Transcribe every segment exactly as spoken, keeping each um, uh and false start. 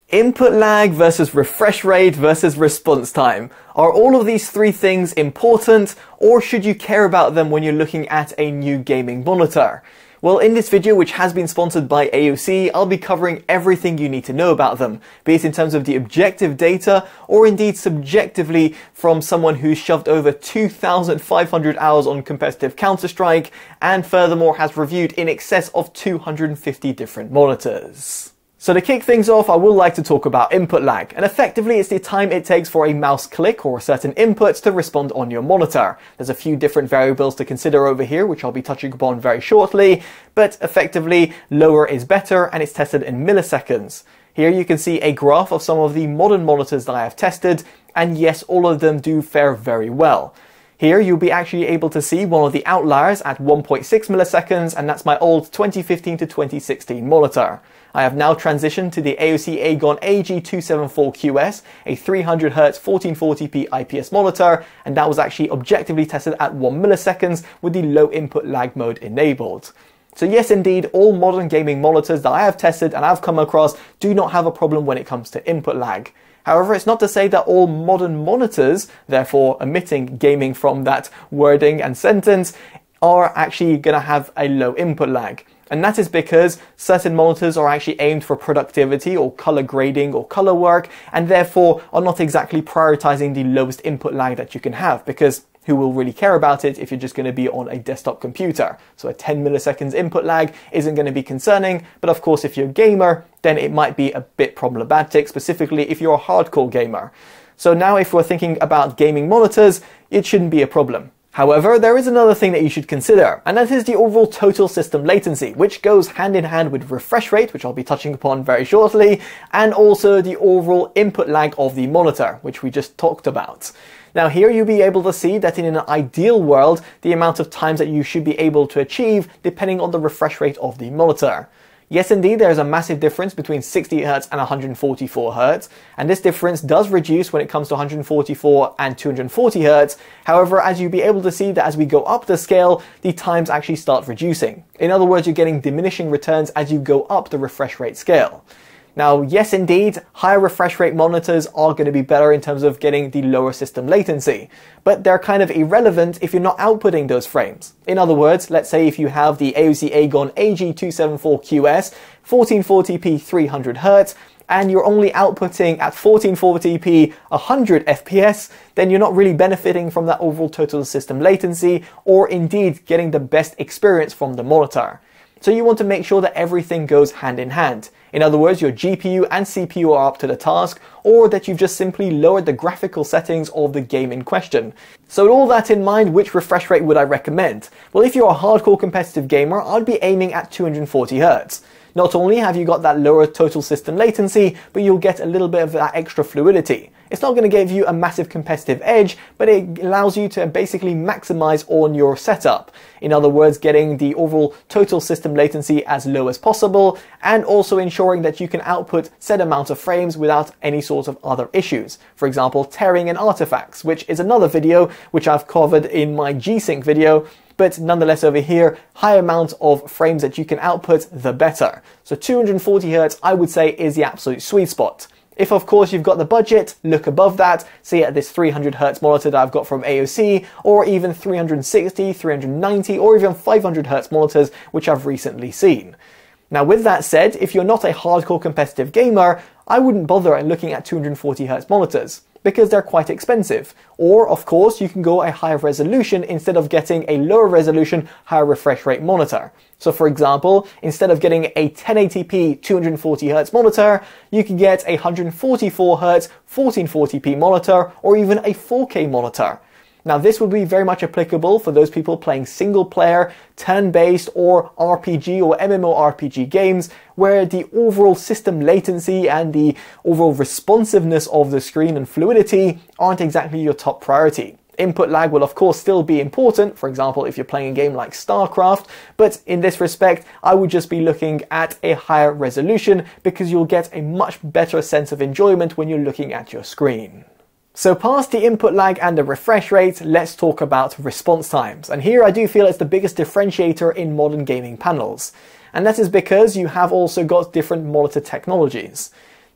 Input lag versus refresh rate versus response time. Are all of these three things important, or should you care about them when you're looking at a new gaming monitor? Well, in this video, which has been sponsored by A O C, I'll be covering everything you need to know about them, be it in terms of the objective data or indeed subjectively from someone who's shoved over two thousand five hundred hours on competitive Counter-Strike and furthermore has reviewed in excess of two hundred fifty different monitors. So to kick things off, I would like to talk about input lag, and effectively it's the time it takes for a mouse click or a certain input to respond on your monitor. There's a few different variables to consider over here, which I'll be touching upon very shortly, but effectively lower is better and it's tested in milliseconds. Here you can see a graph of some of the modern monitors that I have tested, and yes, all of them do fare very well. Here you'll be actually able to see one of the outliers at one point six milliseconds, and that's my old twenty fifteen to twenty sixteen monitor. I have now transitioned to the A O C Agon A G two seventy-four Q S, a three hundred hertz fourteen forty p I P S monitor, and that was actually objectively tested at one milliseconds with the low input lag mode enabled. So yes, indeed, all modern gaming monitors that I have tested and I've come across do not have a problem when it comes to input lag. However, it's not to say that all modern monitors, therefore omitting gaming from that wording and sentence, are actually going to have a low input lag. And that is because certain monitors are actually aimed for productivity or color grading or color work, and therefore are not exactly prioritizing the lowest input lag that you can have, because who will really care about it if you're just going to be on a desktop computer? So a ten milliseconds input lag isn't going to be concerning, but of course if you're a gamer, then it might be a bit problematic, specifically if you're a hardcore gamer. So now if we're thinking about gaming monitors, it shouldn't be a problem. However, there is another thing that you should consider, and that is the overall total system latency, which goes hand in hand with refresh rate, which I'll be touching upon very shortly, and also the overall input lag of the monitor, which we just talked about. Now here you'll be able to see that in an ideal world, the amount of times that you should be able to achieve depending on the refresh rate of the monitor. Yes, indeed, there is a massive difference between sixty hertz and one hundred forty-four hertz, and this difference does reduce when it comes to one hundred forty-four and two hundred forty hertz. However, as you'll be able to see that as we go up the scale, the times actually start reducing. In other words, you're getting diminishing returns as you go up the refresh rate scale. Now, yes, indeed, higher refresh rate monitors are going to be better in terms of getting the lower system latency, but they're kind of irrelevant if you're not outputting those frames. In other words, let's say if you have the A O C Agon A G two seventy-four Q S, fourteen forty p three hundred hertz, and you're only outputting at fourteen forty p one hundred F P S, then you're not really benefiting from that overall total system latency, or indeed getting the best experience from the monitor. So you want to make sure that everything goes hand in hand. In other words, your G P U and C P U are up to the task, or that you've just simply lowered the graphical settings of the game in question. So with all that in mind, which refresh rate would I recommend? Well, if you're a hardcore competitive gamer, I'd be aiming at two hundred forty hertz. Not only have you got that lower total system latency, but you'll get a little bit of that extra fluidity. It's not going to give you a massive competitive edge, but it allows you to basically maximize on your setup. In other words, getting the overall total system latency as low as possible, and also ensuring that you can output set amount of frames without any sort of other issues. For example, tearing in artifacts, which is another video which I've covered in my G-Sync video. But nonetheless over here, high amount of frames that you can output, the better. So two hundred forty hertz, I would say, is the absolute sweet spot. If of course you've got the budget, look above that, say at this three hundred hertz monitor that I've got from A O C, or even three hundred sixty, three hundred ninety, or even five hundred hertz monitors, which I've recently seen. Now with that said, if you're not a hardcore competitive gamer, I wouldn't bother looking at two hundred forty hertz monitors, because they're quite expensive. Or of course you can go a higher resolution instead of getting a lower resolution, higher refresh rate monitor. So for example, instead of getting a ten eighty p two hundred forty hertz monitor, you can get a one hundred forty-four hertz fourteen forty p monitor, or even a four K monitor. Now this would be very much applicable for those people playing single player, turn-based or R P G or MMORPG games, where the overall system latency and the overall responsiveness of the screen and fluidity aren't exactly your top priority. Input lag will of course still be important, for example if you're playing a game like StarCraft, but in this respect I would just be looking at a higher resolution, because you'll get a much better sense of enjoyment when you're looking at your screen. So past the input lag and the refresh rate, let's talk about response times. And here I do feel it's the biggest differentiator in modern gaming panels. And that is because you have also got different monitor technologies.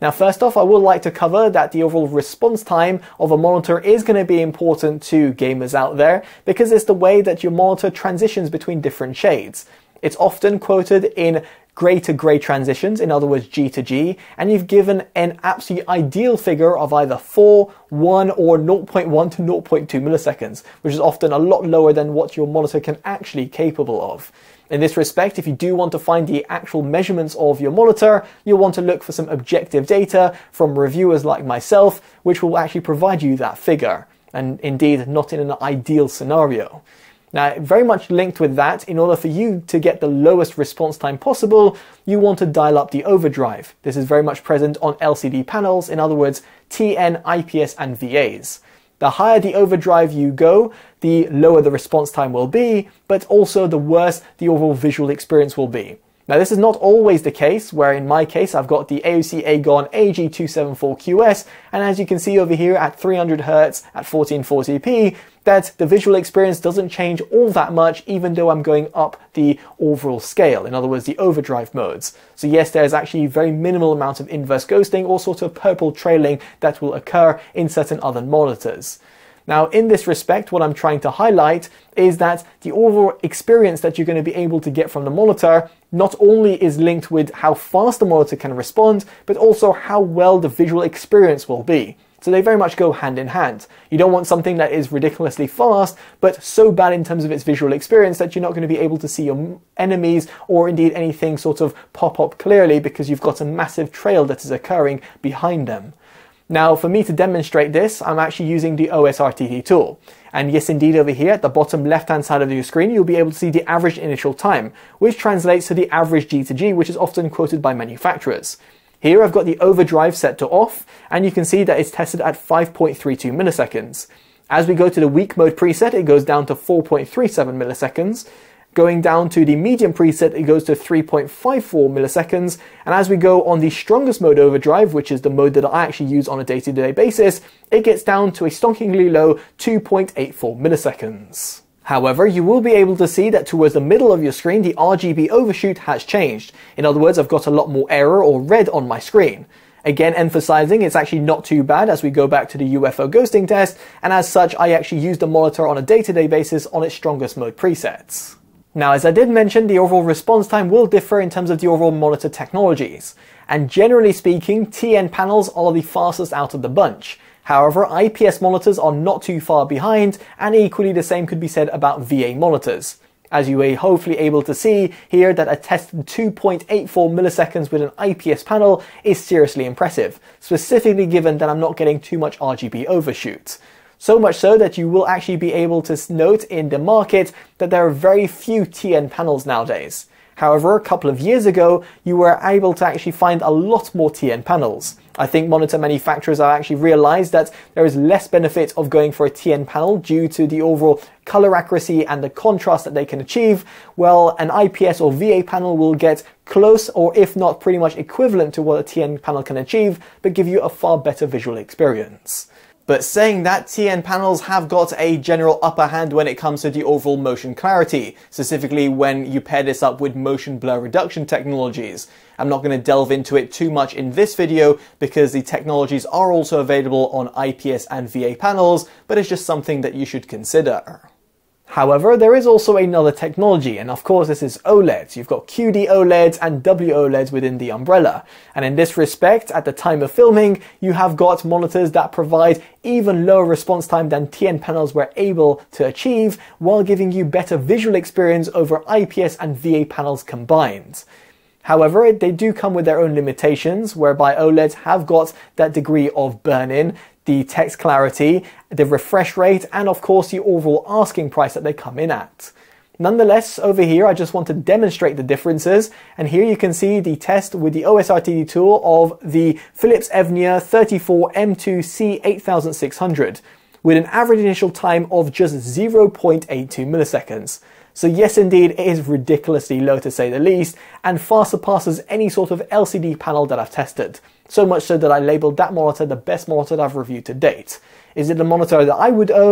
Now, first off, I would like to cover that the overall response time of a monitor is going to be important to gamers out there because it's the way that your monitor transitions between different shades. It's often quoted in grey to grey transitions, in other words G to G, and you've given an absolutely ideal figure of either four, one or zero point one to zero point two milliseconds, which is often a lot lower than what your monitor can actually capable of. In this respect, if you do want to find the actual measurements of your monitor, you'll want to look for some objective data from reviewers like myself, which will actually provide you that figure, and indeed not in an ideal scenario. Now, very much linked with that, in order for you to get the lowest response time possible, you want to dial up the overdrive. This is very much present on L C D panels, in other words, T N, I P S and V As. The higher the overdrive you go, the lower the response time will be, but also the worse the overall visual experience will be. Now, this is not always the case, where in my case I've got the A O C Agon A G two seventy-four Q S, and as you can see over here at three hundred hertz at fourteen forty p, that the visual experience doesn't change all that much even though I'm going up the overall scale, in other words the overdrive modes. So yes, there's actually very minimal amount of inverse ghosting or sort of purple trailing that will occur in certain other monitors. Now, in this respect, what I'm trying to highlight is that the overall experience that you're going to be able to get from the monitor not only is linked with how fast the monitor can respond, but also how well the visual experience will be. So they very much go hand in hand. You don't want something that is ridiculously fast, but so bad in terms of its visual experience that you're not going to be able to see your enemies or indeed anything sort of pop up clearly because you've got a massive trail that is occurring behind them. Now, for me to demonstrate this, I'm actually using the O S R T T tool. And yes, indeed, over here at the bottom left-hand side of your screen, you'll be able to see the average initial time, which translates to the average G to G, which is often quoted by manufacturers. Here I've got the overdrive set to off, and you can see that it's tested at five point three two milliseconds. As we go to the weak mode preset, it goes down to four point three seven milliseconds. Going down to the medium preset, it goes to three point five four milliseconds. And as we go on the strongest mode overdrive, which is the mode that I actually use on a day-to-day basis, it gets down to a stonkingly low two point eight four milliseconds. However, you will be able to see that towards the middle of your screen, the R G B overshoot has changed. In other words, I've got a lot more error or red on my screen. Again, emphasizing it's actually not too bad as we go back to the U F O ghosting test, and as such, I actually use the monitor on a day-to-day basis on its strongest mode presets. Now, as I did mention, the overall response time will differ in terms of the overall monitor technologies. And generally speaking, T N panels are the fastest out of the bunch. However, I P S monitors are not too far behind, and equally the same could be said about V A monitors. As you are hopefully able to see here that a tested two point eight four milliseconds with an I P S panel is seriously impressive, specifically given that I'm not getting too much R G B overshoot. So much so that you will actually be able to note in the market that there are very few T N panels nowadays. However, a couple of years ago, you were able to actually find a lot more T N panels. I think monitor manufacturers have actually realized that there is less benefit of going for a T N panel due to the overall color accuracy and the contrast that they can achieve. Well, an I P S or V A panel will get close, or if not pretty much equivalent to what a T N panel can achieve, but give you a far better visual experience. But saying that, T N panels have got a general upper hand when it comes to the overall motion clarity, specifically when you pair this up with motion blur reduction technologies. I'm not going to delve into it too much in this video because the technologies are also available on I P S and V A panels, but it's just something that you should consider. However, there is also another technology, and of course this is OLEDs. You've got Q D OLEDs and W OLEDs within the umbrella. And in this respect, at the time of filming, you have got monitors that provide even lower response time than T N panels were able to achieve, while giving you better visual experience over I P S and V A panels combined. However, they do come with their own limitations, whereby OLEDs have got that degree of burn-in, the text clarity, the refresh rate, and of course the overall asking price that they come in at. Nonetheless, over here I just want to demonstrate the differences, and here you can see the test with the O S R T T tool of the Philips Evnia thirty-four M two C eight thousand six hundred, with an average initial time of just zero point eight two milliseconds. So yes, indeed, it is ridiculously low to say the least, and far surpasses any sort of L C D panel that I've tested. So much so that I labelled that monitor the best monitor that I've reviewed to date. Is it a monitor that I would own?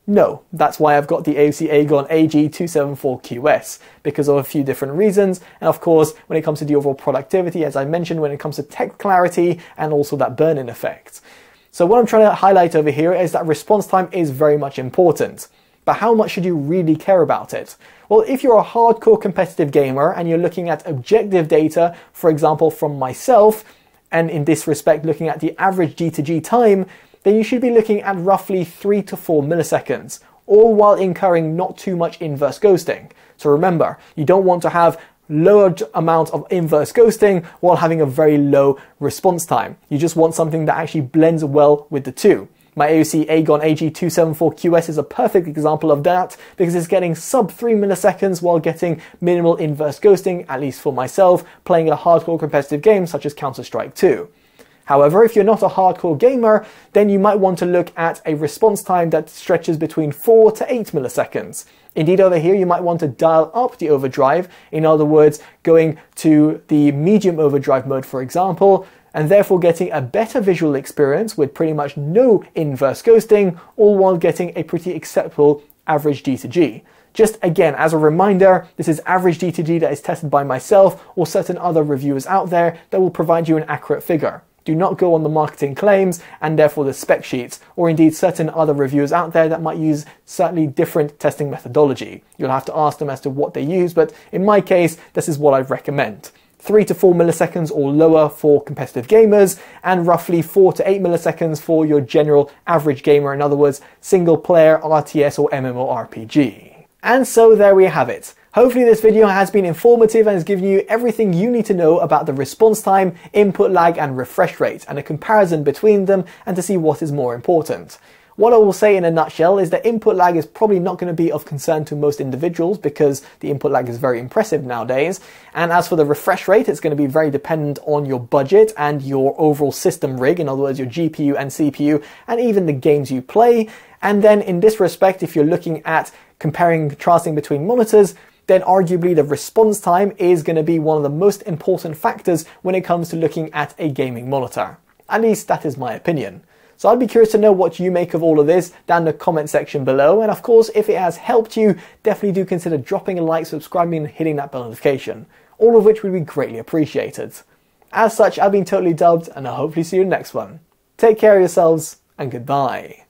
No, that's why I've got the A O C Agon A G two seventy-four Q S, because of a few different reasons, and of course when it comes to the overall productivity, as I mentioned, when it comes to text clarity and also that burn-in effect. So what I'm trying to highlight over here is that response time is very much important. But how much should you really care about it? Well, if you're a hardcore competitive gamer and you're looking at objective data, for example from myself, and in this respect looking at the average G to G time, then you should be looking at roughly three to four milliseconds, all while incurring not too much inverse ghosting. So remember, you don't want to have lower amount of inverse ghosting while having a very low response time. You just want something that actually blends well with the two. My A O C Agon A G two seventy-four Q S is a perfect example of that because it's getting sub three milliseconds while getting minimal inverse ghosting, at least for myself, playing a hardcore competitive game such as Counter-Strike two. However, if you're not a hardcore gamer, then you might want to look at a response time that stretches between four to eight milliseconds. Indeed, over here, you might want to dial up the overdrive, in other words, going to the medium overdrive mode, for example, and therefore getting a better visual experience with pretty much no inverse ghosting, all while getting a pretty acceptable average G to G. Just again, as a reminder, this is average G to G that is tested by myself or certain other reviewers out there that will provide you an accurate figure. Do not go on the marketing claims and therefore the spec sheets, or indeed certain other reviewers out there that might use slightly different testing methodology. You'll have to ask them as to what they use, but in my case, this is what I recommend. three to four milliseconds or lower for competitive gamers, and roughly four to eight milliseconds for your general average gamer, in other words, single player, R T S or MMORPG. And so there we have it. Hopefully this video has been informative and has given you everything you need to know about the response time, input lag and refresh rate, and a comparison between them and to see what is more important. What I will say in a nutshell is that input lag is probably not going to be of concern to most individuals because the input lag is very impressive nowadays. And as for the refresh rate, it's going to be very dependent on your budget and your overall system rig, in other words, your G P U and C P U, and even the games you play. And then in this respect, if you're looking at comparing, contrasting between monitors, then arguably the response time is going to be one of the most important factors when it comes to looking at a gaming monitor. At least that is my opinion. So I'd be curious to know what you make of all of this down in the comment section below, and of course if it has helped you, definitely do consider dropping a like, subscribing and hitting that bell notification, all of which would be greatly appreciated. As such, I've been Totally Dubbed and I'll hopefully see you in the next one. Take care of yourselves and goodbye.